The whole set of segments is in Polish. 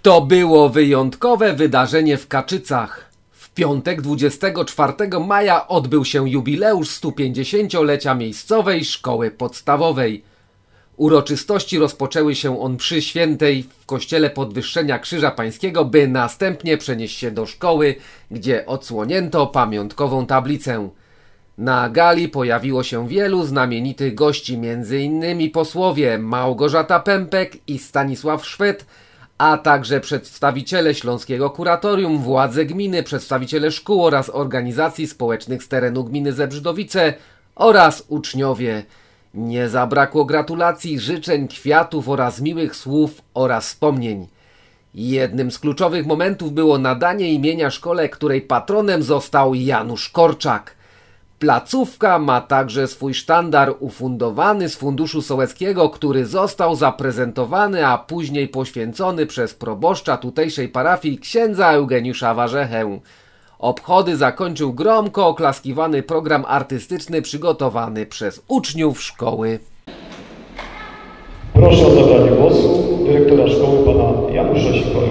To było wyjątkowe wydarzenie w Kaczycach. W piątek 24 maja odbył się jubileusz 150-lecia miejscowej szkoły podstawowej. Uroczystości rozpoczęły się o mszy świętej w kościele Podwyższenia Krzyża Pańskiego, by następnie przenieść się do szkoły, gdzie odsłonięto pamiątkową tablicę. Na gali pojawiło się wielu znamienitych gości, m.in. posłowie Małgorzata Pępek i Stanisław Szwed, a także przedstawiciele Śląskiego Kuratorium, władze gminy, przedstawiciele szkół oraz organizacji społecznych z terenu gminy Zebrzydowice oraz uczniowie. Nie zabrakło gratulacji, życzeń, kwiatów oraz miłych słów oraz wspomnień. Jednym z kluczowych momentów było nadanie imienia szkole, której patronem został Janusz Korczak. Placówka ma także swój sztandar ufundowany z funduszu sołeckiego, który został zaprezentowany, a później poświęcony przez proboszcza tutejszej parafii księdza Eugeniusza Warzechę. Obchody zakończył gromko oklaskiwany program artystyczny przygotowany przez uczniów szkoły. Proszę o zabranie głosu dyrektora szkoły pana Janusza Sikory.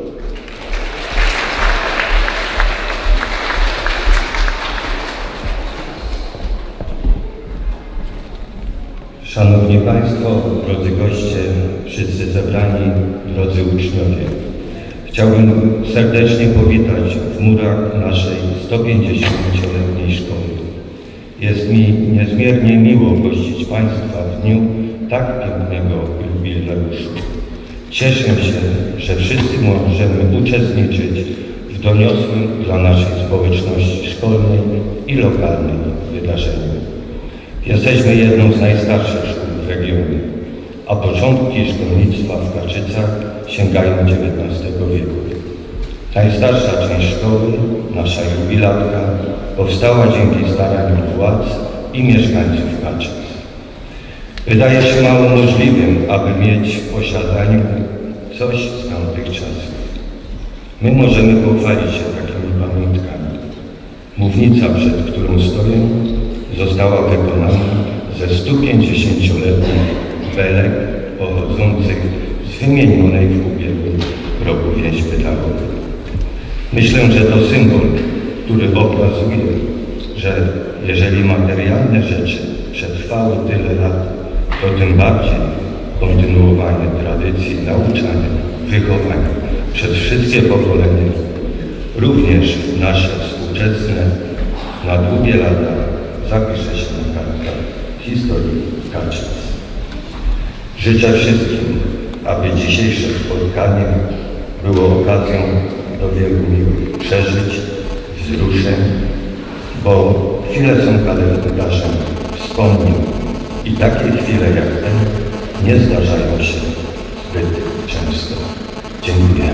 Szanowni Państwo, drodzy goście, wszyscy zebrani, drodzy uczniowie. Chciałbym serdecznie powitać w murach naszej 150-letniej szkoły. Jest mi niezmiernie miło gościć Państwa w dniu tak pięknego jubileuszu. Cieszę się, że wszyscy możemy uczestniczyć w doniosłym dla naszej społeczności szkolnej i lokalnej wydarzeniu. Jesteśmy jedną z najstarszych szkół w regionie, a początki szkolnictwa w Kaczycach sięgają XIX wieku. Najstarsza część szkoły, nasza jubilatka, powstała dzięki staraniom władz i mieszkańców Kaczyc. Wydaje się mało możliwym, aby mieć w posiadaniu coś z tamtych czasów. My możemy pochwalić się takimi pamiątkami. Mównica, przed którą stoję, została wykonana ze 150-letnich belek pochodzących z wymienionej w ubiegłym roku więźby tabowej. Myślę, że to symbol, który obrazuje, że jeżeli materialne rzeczy przetrwały tyle lat, to tym bardziej kontynuowanie tradycji nauczania, wychowania przez wszystkie pokolenia, również nasze współczesne, na długie lata zapisze się na kartkach historii Kaczyc. Życzę wszystkim, aby dzisiejsze spotkanie było okazją do wielu miłych przeżyć, wzruszeń, bo chwile są kalendarzem wspomnień i takie chwile jak ten nie zdarzają się zbyt często. Dziękuję.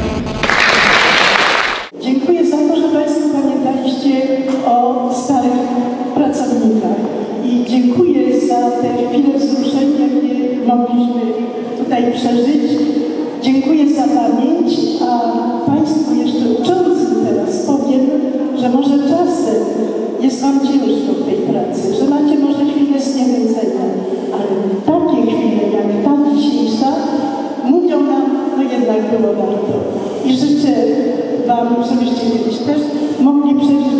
Dziękuję za to, że Państwo pamiętaliście o starych pracownikach i dziękuję za te chwile wzruszenia, jakie mogliśmy tutaj przeżyć. Dziękuję za pamięć, a Państwu jeszcze uczącym teraz powiem, że może czasem jest Wam ciężko w tej pracy, że macie może chwilę zniechęcenia, ale takie chwile jak ta dzisiejsza mówią nam, no jednak było warto. I życzę Wam, żebyście kiedyś też mogli przeżyć